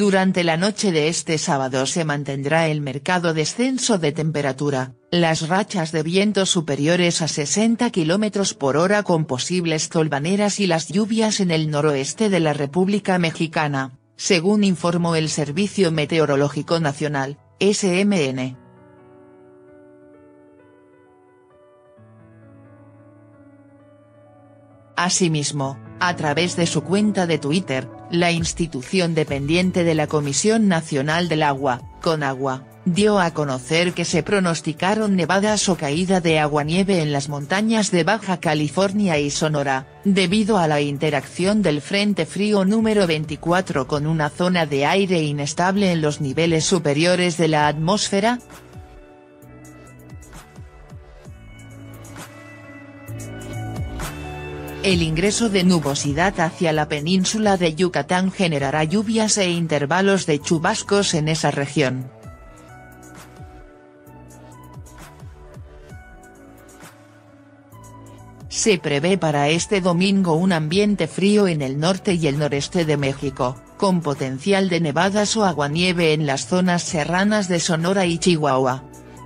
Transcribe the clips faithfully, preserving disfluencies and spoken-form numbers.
Durante la noche de este sábado se mantendrá el marcado descenso de temperatura, las rachas de viento superiores a sesenta kilómetros por hora con posibles tolvaneras y las lluvias en el noroeste de la República Mexicana, según informó el Servicio Meteorológico Nacional, S M N. Asimismo, a través de su cuenta de Twitter, la institución dependiente de la Comisión Nacional del Agua, CONAGUA, dio a conocer que se pronosticaron nevadas o caída de aguanieve en las montañas de Baja California y Sonora, debido a la interacción del Frente Frío número veinticuatro con una zona de aire inestable en los niveles superiores de la atmósfera. El ingreso de nubosidad hacia la península de Yucatán generará lluvias e intervalos de chubascos en esa región. Se prevé para este domingo un ambiente frío en el norte y el noreste de México, con potencial de nevadas o aguanieve en las zonas serranas de Sonora y Chihuahua.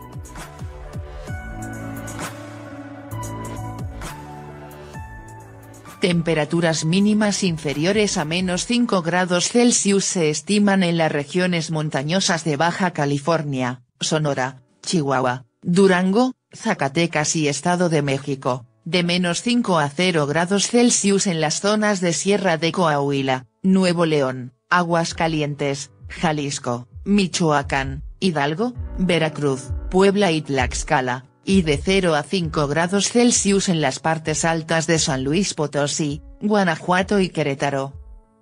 Temperaturas mínimas inferiores a menos cinco grados Celsius se estiman en las regiones montañosas de Baja California, Sonora, Chihuahua, Durango, Zacatecas y Estado de México, de menos cinco a cero grados Celsius en las zonas de Sierra de Coahuila, Nuevo León, Aguascalientes, Jalisco, Michoacán, Hidalgo, Veracruz, Puebla y Tlaxcala, y de cero a cinco grados Celsius en las partes altas de San Luis Potosí, Guanajuato y Querétaro.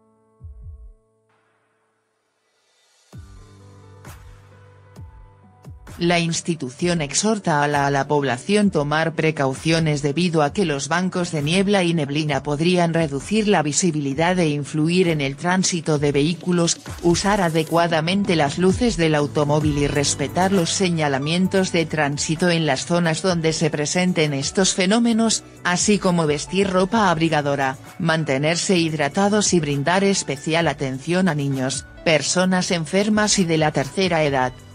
La institución exhorta a la, a la población tomar precauciones debido a que los bancos de niebla y neblina podrían reducir la visibilidad e influir en el tránsito de vehículos, usar adecuadamente las luces del automóvil y respetar los señalamientos de tránsito en las zonas donde se presenten estos fenómenos, así como vestir ropa abrigadora, mantenerse hidratados y brindar especial atención a niños, personas enfermas y de la tercera edad.